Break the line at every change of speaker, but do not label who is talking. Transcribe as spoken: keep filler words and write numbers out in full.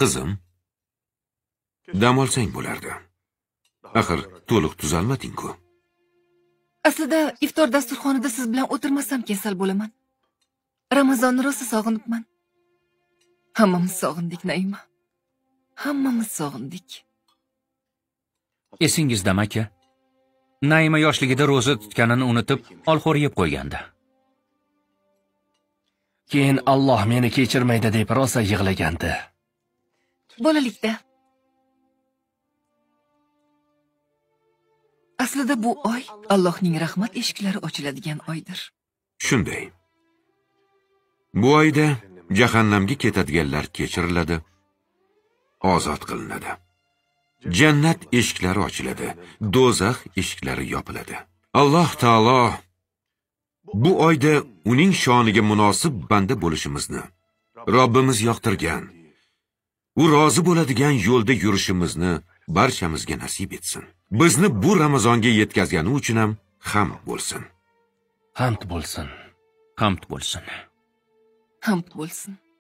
Qizim, dam olsang bo'lardi. Axir to'liq tuzalmading-ku.
Aslida iftor dasturxonida siz bilan o'tirmasam kasal bo'laman. Ramazonni rosa sog'inibman. Hammamiz sog'indik, Naima. Hammamiz sog'indik.
Esingizdami aka? Naima yoshligida roza tutganini unutib, olxo'r yeb qo'ygandi.
Keyin Alloh meni kechirmaydi deb rosa yig'lagandi.
Bolalikda. Aslida bu oy Allohning rahmat eshiklari ochiladigan oydir.
Shunday. Bu oyda jahannamga ketadiganlar kechiriladi, ozod qilinadi. Jannat eshiklari ochiladi, do'zax eshiklari yopiladi. Alloh taolo bu oyda uning shoniga munosib banda bo'lishimizni, Robbimiz yoqtirgan, u rozi bo'ladigan yo'lda yurishimizni barchamizga nasib etsin. Bizni bu Ramazonga yetkazgani uchun ham hamd bo'lsin.
Hamd bo'lsin.
Hamd bo'lsin.
Hamd bo'lsin.